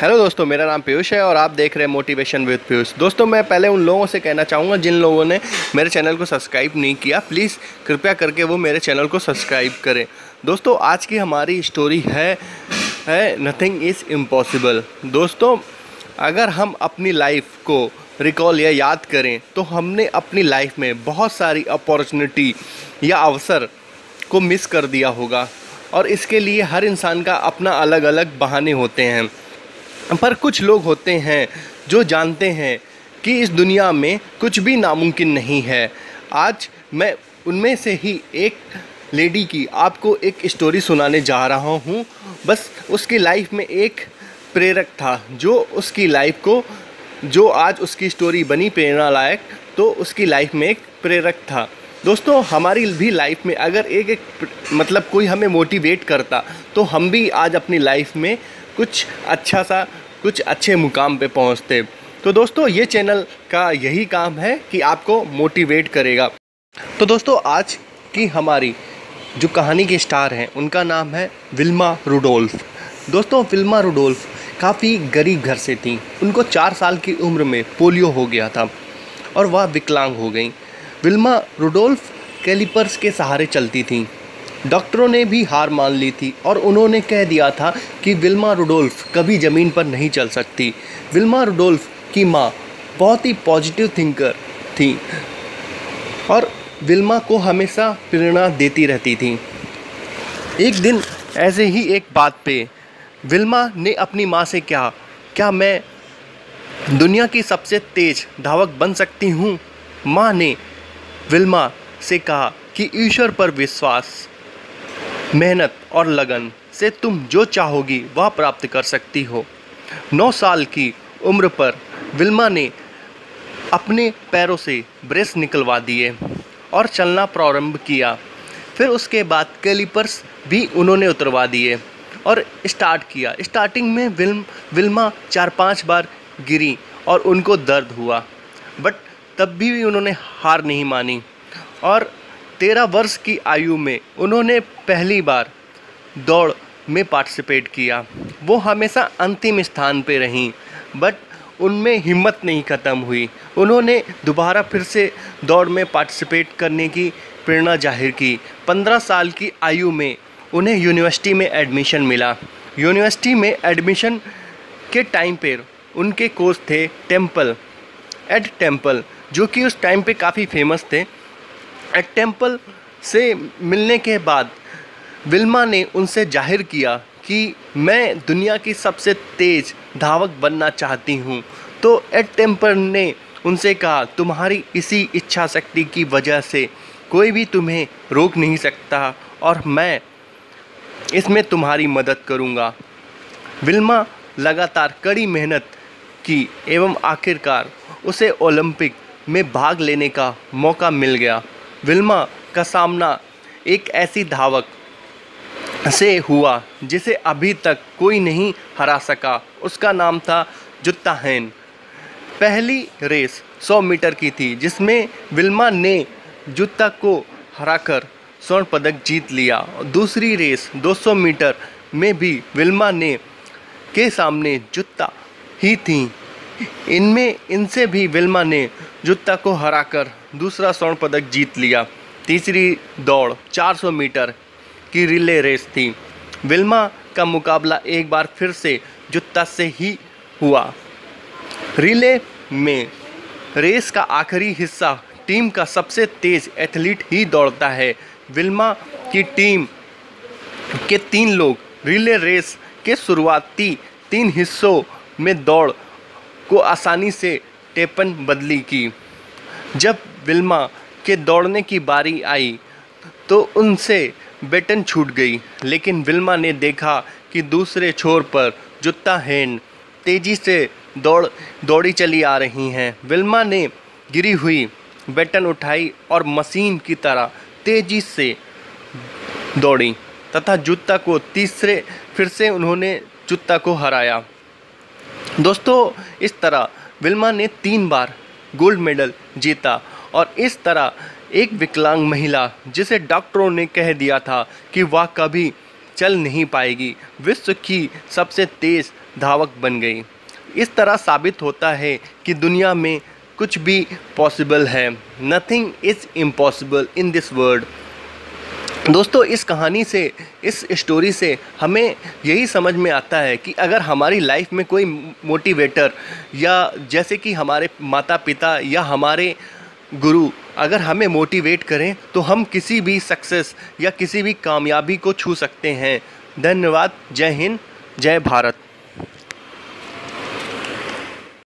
Hello दोस्तों, मेरा नाम पीयूष है और आप देख रहे हैं मोटिवेशन विद पीयूष। दोस्तों, मैं पहले उन लोगों से कहना चाहूँगा जिन लोगों ने मेरे चैनल को सब्सक्राइब नहीं किया, प्लीज़ कृपया करके वो मेरे चैनल को सब्सक्राइब करें। दोस्तों, आज की हमारी स्टोरी है नथिंग इज़ इम्पॉसिबल। दोस्तों, अगर हम अपनी लाइफ को रिकॉल या याद करें तो हमने अपनी लाइफ में बहुत सारी अपॉर्चुनिटी या अवसर को मिस कर दिया होगा और इसके लिए हर इंसान का अपना अलग अलग बहाने होते हैं। पर कुछ लोग होते हैं जो जानते हैं कि इस दुनिया में कुछ भी नामुमकिन नहीं है। आज मैं उनमें से ही एक लेडी की आपको एक स्टोरी सुनाने जा रहा हूँ। बस उसकी लाइफ में एक प्रेरक था जो उसकी लाइफ को, जो आज उसकी स्टोरी बनी प्रेरणा लायक, तो उसकी लाइफ में एक प्रेरक था। दोस्तों, हमारी भी लाइफ में अगर एक मतलब कोई हमें मोटिवेट करता तो हम भी आज अपनी लाइफ में कुछ अच्छा सा, कुछ अच्छे मुकाम पे पहुंचते। तो दोस्तों, ये चैनल का यही काम है कि आपको मोटिवेट करेगा। तो दोस्तों, आज की हमारी जो कहानी के स्टार हैं उनका नाम है विल्मा रुडोल्फ। दोस्तों, विल्मा रुडोल्फ काफ़ी गरीब घर से थी। उनको 4 साल की उम्र में पोलियो हो गया था और वह विकलांग हो गई। विल्मा रुडोल्फ कैलिपर्स के सहारे चलती थी। डॉक्टरों ने भी हार मान ली थी और उन्होंने कह दिया था कि विल्मा रुडोल्फ कभी ज़मीन पर नहीं चल सकती। विल्मा रुडोल्फ की माँ बहुत ही पॉजिटिव थिंकर थी और विल्मा को हमेशा प्रेरणा देती रहती थी। एक दिन ऐसे ही एक बात पे विल्मा ने अपनी माँ से कहा, क्या मैं दुनिया की सबसे तेज़ धावक बन सकती हूँ? माँ ने विल्मा से कहा कि ईश्वर पर विश्वास, मेहनत और लगन से तुम जो चाहोगी वह प्राप्त कर सकती हो। 9 साल की उम्र पर विल्मा ने अपने पैरों से ब्रेस निकलवा दिए और चलना प्रारंभ किया। फिर उसके बाद कैलिपर्स भी उन्होंने उतरवा दिए और स्टार्ट किया। स्टार्टिंग में विल्मा 4-5 बार गिरी और उनको दर्द हुआ, बट तब भी उन्होंने हार नहीं मानी और 13 वर्ष की आयु में उन्होंने पहली बार दौड़ में पार्टिसिपेट किया। वो हमेशा अंतिम स्थान पे रहीं, बट उनमें हिम्मत नहीं ख़त्म हुई। उन्होंने दोबारा फिर से दौड़ में पार्टिसिपेट करने की प्रेरणा जाहिर की। 15 साल की आयु में उन्हें यूनिवर्सिटी में एडमिशन मिला। यूनिवर्सिटी में एडमिशन के टाइम पर उनके कोच थे एड टेम्पल, जो कि उस टाइम पे काफ़ी फेमस थे। एड टेम्पल से मिलने के बाद विल्मा ने उनसे जाहिर किया कि मैं दुनिया की सबसे तेज़ धावक बनना चाहती हूँ। तो एड टेम्पल ने उनसे कहा, तुम्हारी इसी इच्छा शक्ति की वजह से कोई भी तुम्हें रोक नहीं सकता और मैं इसमें तुम्हारी मदद करूँगा। विल्मा लगातार कड़ी मेहनत की एवं आखिरकार उसे ओलंपिक में भाग लेने का मौका मिल गया। विल्मा का सामना एक ऐसी धावक से हुआ जिसे अभी तक कोई नहीं हरा सका। उसका नाम था जुत्ता हेन। पहली रेस 100 मीटर की थी जिसमें विल्मा ने जुत्ता को हराकर स्वर्ण पदक जीत लिया। दूसरी रेस 200 मीटर में भी विल्मा ने के सामने जुत्ता ही थी। इनसे भी विल्मा ने जुत्ता को हराकर दूसरा स्वर्ण पदक जीत लिया। तीसरी दौड़ 400 मीटर की रिले रेस थी। विल्मा का मुकाबला एक बार फिर से जुत्ता से ही हुआ। रिले में रेस का आखिरी हिस्सा टीम का सबसे तेज एथलीट ही दौड़ता है। विल्मा की टीम के 3 लोग रिले रेस के शुरुआती 3 हिस्सों में दौड़ को आसानी से टेपन बदली की। जब विल्मा के दौड़ने की बारी आई तो उनसे बैटन छूट गई, लेकिन विल्मा ने देखा कि दूसरे छोर पर जुत्ता हेन तेज़ी से दौड़ी चली आ रही हैं। विल्मा ने गिरी हुई बैटन उठाई और मशीन की तरह तेज़ी से दौड़ी तथा जुत्ता को फिर से उन्होंने जुत्ता को हराया। दोस्तों, इस तरह विल्मा ने 3 बार गोल्ड मेडल जीता और इस तरह एक विकलांग महिला जिसे डॉक्टरों ने कह दिया था कि वह कभी चल नहीं पाएगी, विश्व की सबसे तेज़ धावक बन गई। इस तरह साबित होता है कि दुनिया में कुछ भी पॉसिबल है। Nothing is impossible in this world. दोस्तों, इस कहानी से, इस स्टोरी से हमें यही समझ में आता है कि अगर हमारी लाइफ में कोई मोटिवेटर, या जैसे कि हमारे माता पिता या हमारे गुरु अगर हमें मोटिवेट करें तो हम किसी भी सक्सेस या किसी भी कामयाबी को छू सकते हैं। धन्यवाद। जय हिंद, जय भारत।